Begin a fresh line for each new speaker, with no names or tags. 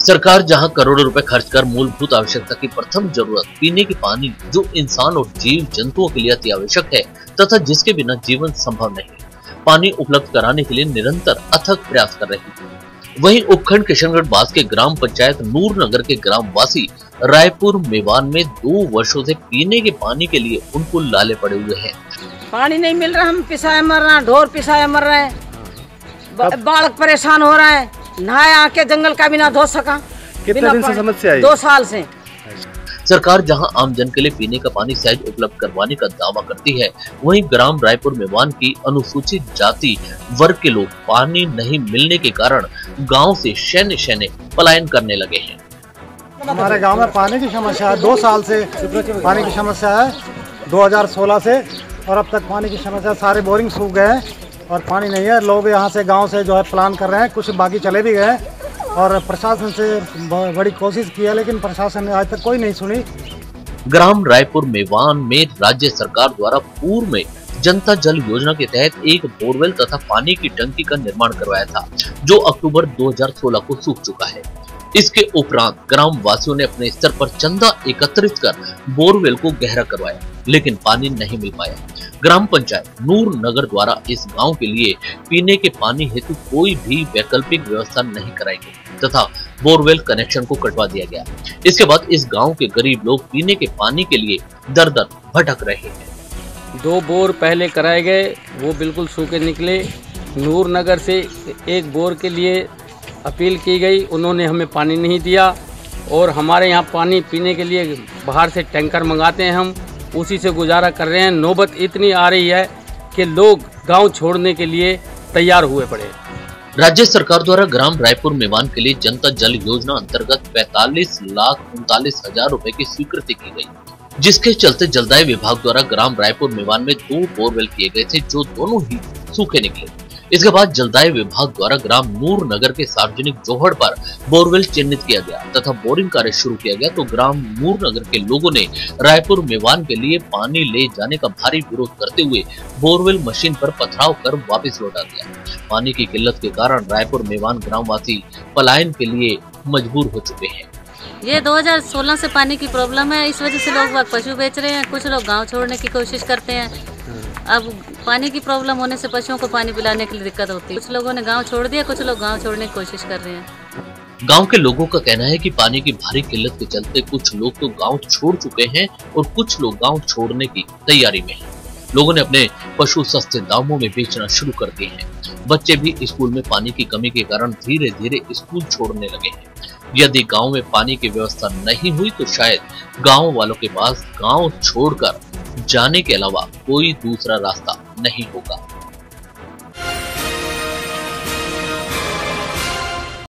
सरकार जहां करोड़ों रुपए खर्च कर मूलभूत आवश्यकता की प्रथम जरूरत पीने के पानी, जो इंसान और जीव जंतुओं के लिए अति आवश्यक है तथा जिसके बिना जीवन संभव नहीं, पानी उपलब्ध कराने के लिए निरंतर अथक प्रयास कर रही है, वहीं उपखंड किशनगढ़ बास के ग्राम पंचायत नूरनगर के ग्रामवासी रायपुर मेवान में 2 वर्षों से पीने के पानी के लिए उनको लाले पड़े हुए हैं।
पानी नहीं मिल रहा, हम पिसाए मर रहे हैं, ढोर पिसाए मर रहे हैं, बालक परेशान हो रहा है, नहाए आके जंगल का भी ना धो सका।
कितने दिन से समस्या है?
2 साल से।
सरकार जहां आमजन के लिए पीने का पानी सहज उपलब्ध करवाने का दावा करती है, वहीं ग्राम रायपुर मेवान की अनुसूचित जाति वर्ग के लोग पानी नहीं मिलने के कारण गांव से शैन्य पलायन करने लगे हैं।
हमारे गांव में पानी की समस्या है, 2 साल से पानी की समस्या है, 2016 से, और अब तक पानी की समस्या, सारे बोरिंग सूख गए हैं और पानी नहीं है। लोग यहाँ से गांव से जो है प्लान कर रहे हैं, कुछ बाकी चले भी गए और प्रशासन से बड़ी कोशिश की है, लेकिन प्रशासन ने आज तक कोई नहीं सुनी।
ग्राम रायपुर मेवान में राज्य सरकार द्वारा पूर्व में जनता जल योजना के तहत एक बोरवेल तथा पानी की टंकी का निर्माण करवाया था, जो अक्टूबर 2016 को सूख चुका है। इसके उपरांत ग्राम वासियों ने अपने स्तर पर चंदा एकत्रित कर बोरवेल को गहरा करवाया, लेकिन पानी नहीं मिल पाया। ग्राम पंचायत नूरनगर द्वारा इस गांव के लिए पीने के पानी हेतु कोई भी वैकल्पिक व्यवस्था नहीं कराई गई तथा बोरवेल कनेक्शन को कटवा दिया गया। इसके बाद इस गांव के गरीब लोग पीने के पानी के लिए दर-दर भटक रहे हैं।
2 बोर पहले कराए गए, वो बिल्कुल सूखे निकले। नूरनगर से एक बोर के लिए अपील की गई, उन्होंने हमें पानी नहीं दिया और हमारे यहाँ पानी पीने के लिए बाहर से टैंकर मंगाते हैं, हम उसी से गुजारा कर रहे हैं। नौबत इतनी आ रही है कि लोग गांव छोड़ने के लिए तैयार हुए पड़े।
राज्य सरकार द्वारा ग्राम रायपुर मेवान के लिए जनता जल योजना अंतर्गत 45,39,000 रुपए की स्वीकृति की गई, जिसके चलते जलदाय विभाग द्वारा ग्राम रायपुर मेवान में 2 बोरवेल किए गए थे, जो दोनों ही सूखे निकले। इसके बाद जलदाय विभाग द्वारा ग्राम नूरनगर के सार्वजनिक जोहड़ पर बोरवेल चिन्हित किया गया तथा बोरिंग कार्य शुरू किया गया, तो ग्राम नूरनगर के लोगों ने रायपुर मेवान के लिए पानी ले जाने का भारी विरोध करते हुए बोरवेल मशीन पर पथराव कर वापस लौटा दिया। पानी की किल्लत के कारण रायपुर मेवान ग्रामवासी पलायन के लिए मजबूर हो चुके हैं।
ये 2016 से पानी की प्रॉब्लम है, इस वजह से लोग पशु बेच रहे हैं, कुछ लोग गांव छोड़ने की कोशिश करते हैं। अब पानी की प्रॉब्लम होने से पशुओं को पानी पिलाने के लिए दिक्कत होती है। कुछ लोगों ने गांव छोड़ दिया, कुछ लोग गांव छोड़ने की कोशिश कर रहे हैं।
गांव के लोगों का कहना है कि पानी की भारी किल्लत के चलते कुछ लोग तो गांव छोड़ चुके हैं और कुछ लोग गांव छोड़ने की तैयारी में हैं। लोगों ने अपने पशु सस्ते दामों में बेचना शुरू कर दिए हैं। बच्चे भी स्कूल में पानी की कमी के कारण धीरे धीरे स्कूल छोड़ने लगे हैं। यदि गांव में पानी की व्यवस्था नहीं हुई तो शायद गांव वालों के पास गांव छोड़कर जाने के अलावा कोई दूसरा रास्ता नहीं होगा।